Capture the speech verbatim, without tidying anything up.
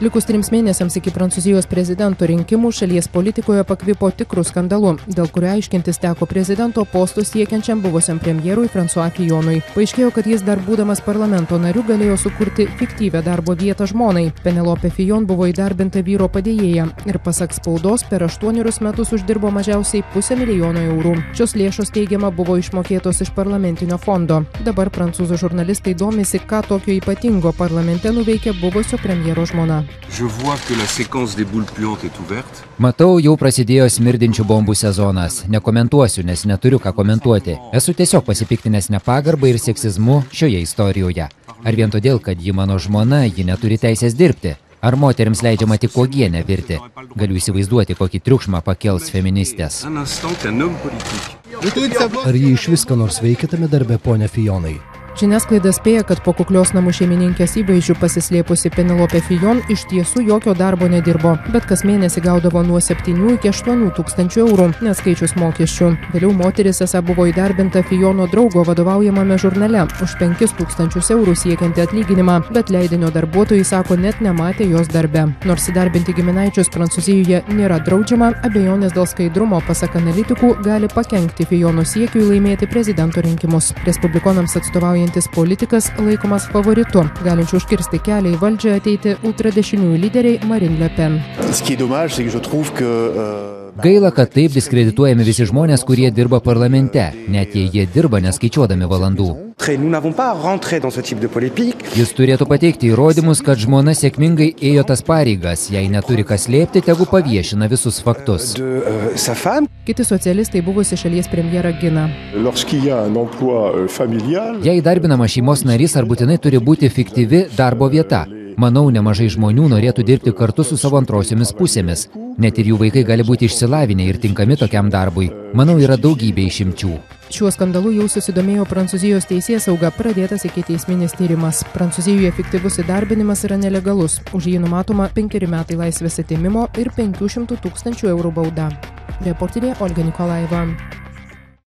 Likus trims mėnesiams iki Prancūzijos prezidento rinkimų šalies politikoje pakvipo tikrų skandalų, dėl kurio aiškintis teko prezidento postų siekiančiam buvusiam premjerui François Fillonui. Paaiškėjo, kad jis dar būdamas parlamento nariu galėjo sukurti fiktyvią darbo vietą žmonai. Penelope Fillon buvo įdarbinta vyro padėjėja ir pasak spaudos per aštuonerius metus uždirbo mažiausiai pusę milijono eurų. Šios lėšos teigiama buvo išmokėtos iš parlamentinio fondo. Dabar prancūzų žurnalistai domisi, ką tokio ypatingo parlamente nuveikė buvusio premjero žmona. Matau, jau prasidėjo smirdinčių bombų sezonas. Nekomentuosiu, nes neturiu ką komentuoti. Esu tiesiog pasipiktinęs nepagarbą ir seksizmu šioje istorijoje. Ar vien todėl, kad ji mano žmona, ji neturi teisės dirbti? Ar moteriams leidžiama tik uogienę virti? Galiu įsivaizduoti, kokį triukšmą pakels feministės. Ar jį iš viską nors veikia tame darbe, ponia Fillonai? Žiniasklaida spėja, kad po kuklios namų šeimininkės įvaizdžių pasislėpusi Penelope Fillon iš tiesų jokio darbo nedirbo, bet kas mėnesį gaudavo nuo septynių iki aštuonių tūkstančių eurų, neskaičius mokesčių. Vėliau moteris esą buvo įdarbinta Fillono draugo vadovaujamame žurnale už penkis tūkstančius eurų siekianti atlyginimą, bet leidinio darbuotojai sako net nematė jos darbe. Nors įdarbinti giminaičius Prancūzijoje nėra draudžiama, abejonės dėl skaidrumo, pasak analitikų, gali pakenkti Fillono siekiui laimėti prezidento rinkimus. Respublikonams atstovauja politikas laikomas favoritu, galinčiu užkirsti kelią į valdžią ateiti ultradešiniųjų lyderiai Marine Le Pen. Gaila, kad taip diskredituojami visi žmonės, kurie dirba parlamente, net jei jie dirba neskaičiuodami valandų. Jis turėtų pateikti įrodymus, kad žmona sėkmingai ėjo tas pareigas, jei neturi kas slėpti, tegu paviešina visus faktus. Kiti socialistai buvusi šalies premjerą gina. Jei darbinama šeimos narys, ar būtinai turi būti fiktyvi darbo vieta? Manau, nemažai žmonių norėtų dirbti kartu su savo antrosiomis pusėmis. Net ir jų vaikai gali būti išsilavinę ir tinkami tokiam darbui. Manau, yra daugybė išimčių. Šiuo skandalu jau susidomėjo Prancūzijos teisėsauga, pradėtas ikiteisminis tyrimas. Prancūzijoje fiktyvus įdarbinimas yra nelegalus. Už jį numatoma penkeri metai laisvės atėmimo ir penkių šimtų tūkstančių eurų bauda. Reporterė Olga Nikolaeva.